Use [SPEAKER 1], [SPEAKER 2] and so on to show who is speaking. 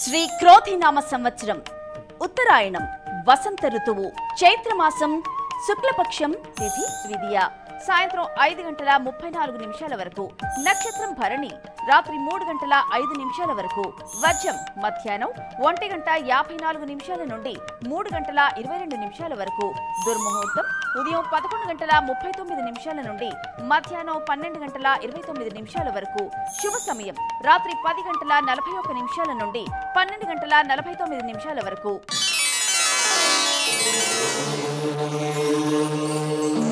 [SPEAKER 1] శ్రీ క్రోధినామ సంవత్సరం ఉత్తరాయణం వసంత ఋతువు చైత్రమాసం శుక్లపక్షం తిథి ద్వితీయ సాయంత్రం 5:34 వరకు నక్షత్రం భరణి రాత్రి 3:05 వరకు వర్జం మధ్యాహ్నం 1:54 నుండి 3:22 వరకు దుర్ముహూర్తం ఉదయం 11:39 నుండి మధ్యాహ్నం 12:29 వరకు శుభ సమయం రాత్రి 10:41 నుండి 12:49 వరకు